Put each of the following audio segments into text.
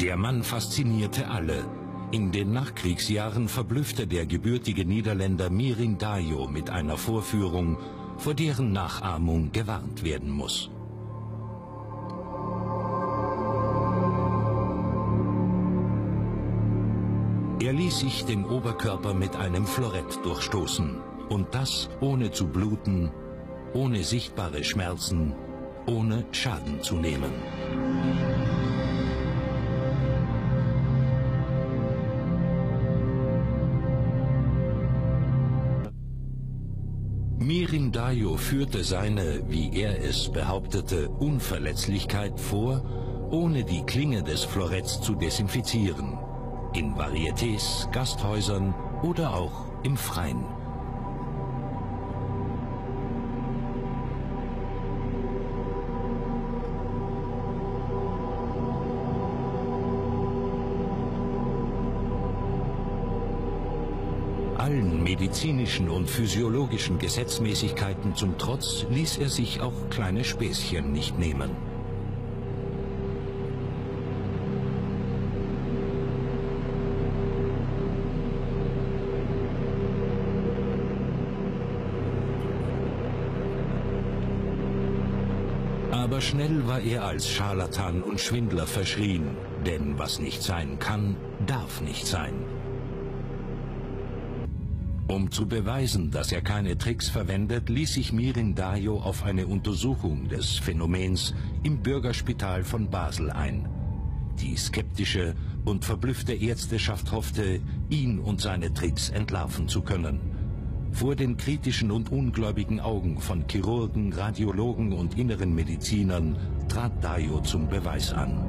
Der Mann faszinierte alle. In den Nachkriegsjahren verblüffte der gebürtige Niederländer Mirin Dajo mit einer Vorführung, vor deren Nachahmung gewarnt werden muss. Er ließ sich den Oberkörper mit einem Florett durchstoßen. Und das ohne zu bluten, ohne sichtbare Schmerzen, ohne Schaden zu nehmen. Mirin Dajo führte seine, wie er es behauptete, Unverletzlichkeit vor, ohne die Klinge des Floretts zu desinfizieren. In Varietés, Gasthäusern oder auch im Freien. Allen medizinischen und physiologischen Gesetzmäßigkeiten zum Trotz ließ er sich auch kleine Späßchen nicht nehmen. Aber schnell war er als Scharlatan und Schwindler verschrien, denn was nicht sein kann, darf nicht sein. Um zu beweisen, dass er keine Tricks verwendet, ließ sich Mirin Dajo auf eine Untersuchung des Phänomens im Bürgerspital von Basel ein. Die skeptische und verblüffte Ärzteschaft hoffte, ihn und seine Tricks entlarven zu können. Vor den kritischen und ungläubigen Augen von Chirurgen, Radiologen und inneren Medizinern trat Dajo zum Beweis an.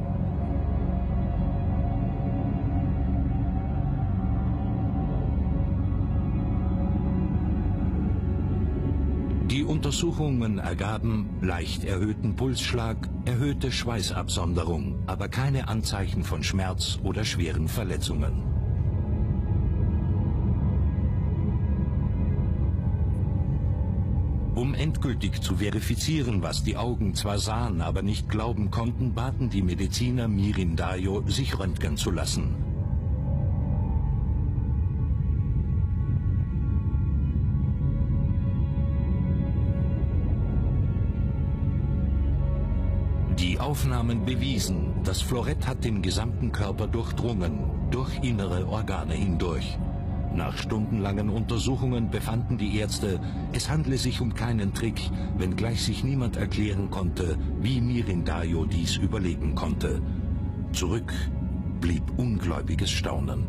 Die Untersuchungen ergaben leicht erhöhten Pulsschlag, erhöhte Schweißabsonderung, aber keine Anzeichen von Schmerz oder schweren Verletzungen. Um endgültig zu verifizieren, was die Augen zwar sahen, aber nicht glauben konnten, baten die Mediziner Mirin Dajo, sich röntgen zu lassen. Die Aufnahmen bewiesen, das Florett hat den gesamten Körper durchdrungen, durch innere Organe hindurch. Nach stundenlangen Untersuchungen befanden die Ärzte, es handle sich um keinen Trick, wenngleich sich niemand erklären konnte, wie Mirin Dajo dies überleben konnte. Zurück blieb ungläubiges Staunen.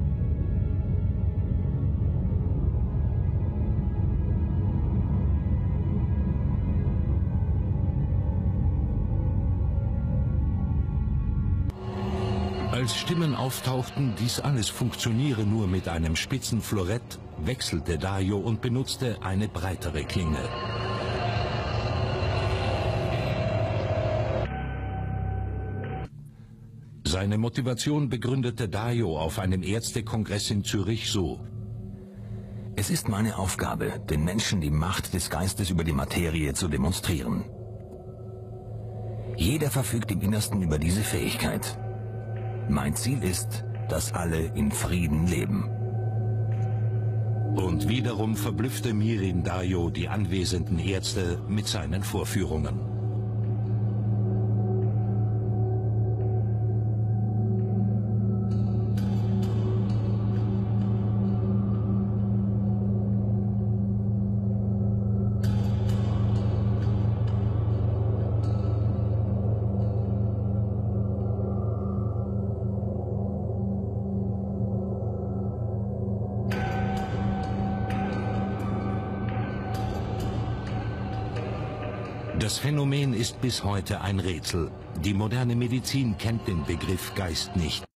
Als Stimmen auftauchten, dies alles funktioniere nur mit einem spitzen Florett, wechselte Dajo und benutzte eine breitere Klinge. Seine Motivation begründete Dajo auf einem Ärztekongress in Zürich so: Es ist meine Aufgabe, den Menschen die Macht des Geistes über die Materie zu demonstrieren. Jeder verfügt im Innersten über diese Fähigkeit. Mein Ziel ist, dass alle in Frieden leben. Und wiederum verblüffte Mirin Dajo die anwesenden Ärzte mit seinen Vorführungen. Das Phänomen ist bis heute ein Rätsel. Die moderne Medizin kennt den Begriff Geist nicht.